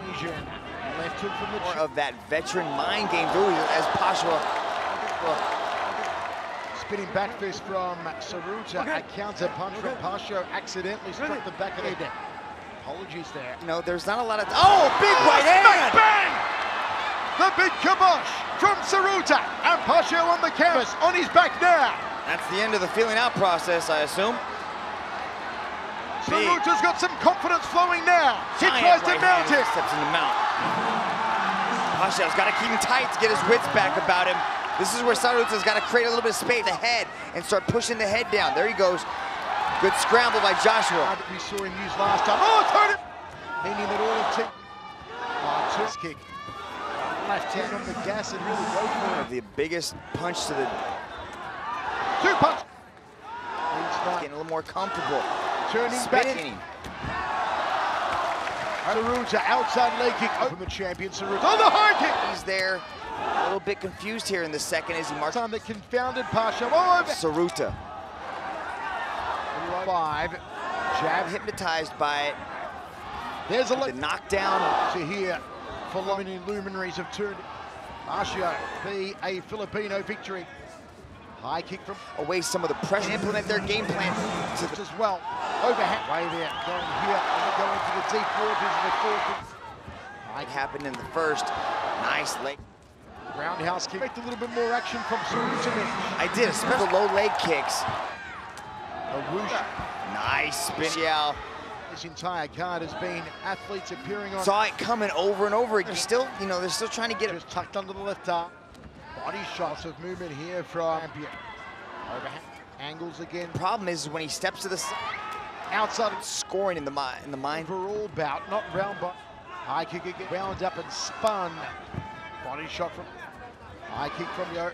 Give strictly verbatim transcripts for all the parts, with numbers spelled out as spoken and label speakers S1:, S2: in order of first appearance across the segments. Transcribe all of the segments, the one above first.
S1: Asian left hook from the
S2: More of that veteran mind game through as Pacio.
S1: Spinning back fist from Saruta. Okay. A counter punch okay. from Pacio accidentally struck okay. the back of the head. Apologies there.
S2: You know, there's not a lot of. Oh, big
S1: oh,
S2: right hand!
S1: Bang! The big kibosh from Saruta, and Pacio on the canvas, on his back now.
S2: That's the end of the feeling out process, I assume.
S1: Saruta's got some confidence flowing now. He tries to mount it.
S2: Steps in the mount. Pacio's got to keep him tight to get his wits back about him. This is where Saruta's got to create a little bit of space ahead and start pushing the head down. There he goes. Good scramble by Joshua.
S1: We saw him use last time. Oh, turn it! Meaning that all of team. Oh, twist kick. Left hand on the gas and really go for it.
S2: The biggest punch to the.
S1: Two punch.
S2: Getting a little more comfortable.
S1: Turning
S2: Spinning.
S1: back. Saruta outside leg kick from the champion Saruta. Oh, the high kick!
S2: He's there. A little bit confused here in the second as he marks.
S1: Time that confounded Pacio. Oh,
S2: Saruta.
S1: Five. Jab
S2: hypnotized by it.
S1: There's a
S2: the knockdown.
S1: To here, Filipino luminaries have turned. Pacio be a Filipino victory. High kick from
S2: away some of the pressure. Implement their game plan
S1: to the, as well. Overhand way there, going here, and going to the deep waters of the fourth.
S2: It happened in the first. Nice leg.
S1: Roundhouse kick. Expect a little bit more action from Saruta.
S2: I did, especially the low leg kicks.
S1: A whoosh.
S2: Nice spin. Yeah.
S1: This entire card has been athletes appearing on.
S2: Saw it coming over and over again. They're still, you know, they're still trying to get it.
S1: Just tucked under the left arm. Body shots of movement here from champion. Overhand angles again.
S2: Problem is when he steps to the side.
S1: Outside.
S2: Scoring in the mind. In the mind.
S1: Overall bout, not round but high kick again. Wound up and spun. Body shot from. High kick from Yo.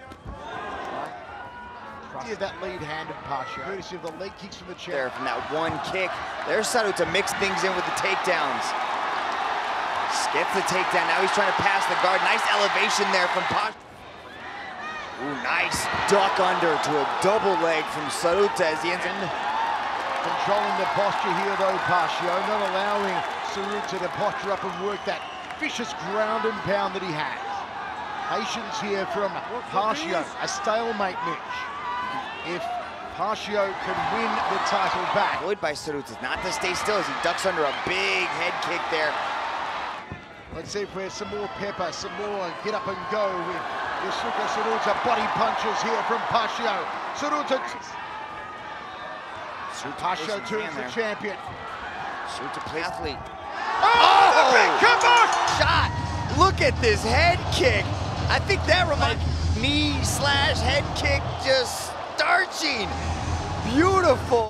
S1: Right. That lead hand of Pacio. Courtesy of the leg kicks from the chair.
S2: There from that one kick. There's Saruta to mix things in with the takedowns. Gets the takedown. Now he's trying to pass the guard. Nice elevation there from Pacio. Ooh, nice duck under to a double leg from Saruta as he ends in.
S1: Controlling the posture here though, Pacio. Not allowing Saruta to posture up and work that vicious ground and pound that he has. Patience here from Pacio. A stalemate, Mitch. If Pacio can win the title back.
S2: Avoid by Saruta, not to stay still as he ducks under a big head kick there.
S1: Let's see if we have some more pepper, some more get up and go with Yosuke Saruta. Body punches here from Pacio. Saruta. Pacio turns the champion.
S2: Saruta plays athlete.
S1: Oh, oh! Big
S2: shot! Look at this head kick. I think that reminds me slash head kick just starching. Beautiful.